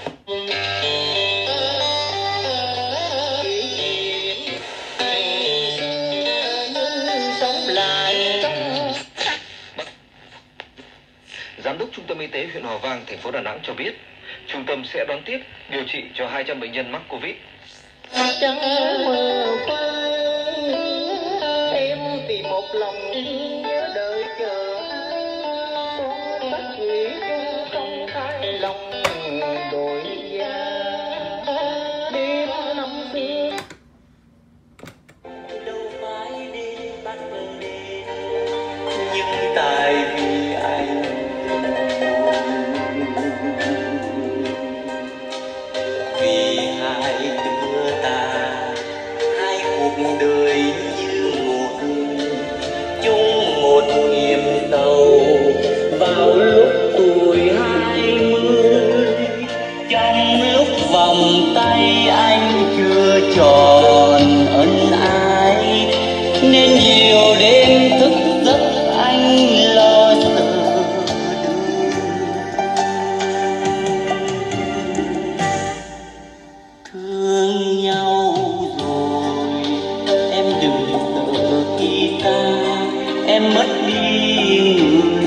Giám đốc Trung tâm Y tế huyện Hòa Vang, thành phố Đà Nẵng cho biết, trung tâm sẽ đón tiếp điều trị cho 200 bệnh nhân mắc Covid. Trắng mơ phai, em tìm một lòng nhớ đợi chờ con bác sĩ không thay lòng đổi da đêm năm xưa. Đâu phải đi bắt đi, nhưng tại vì anh vì hai đứa ta, hai cuộc đời như một chung một niềm sầu. Vào lúc tuổi 20, trong lúc vòng tay anh chưa tròn ân ái, nên nhiều đêm thức giấc anh lo sợ thương nhau rồi. Em đừng sợ khi ta em mất đi người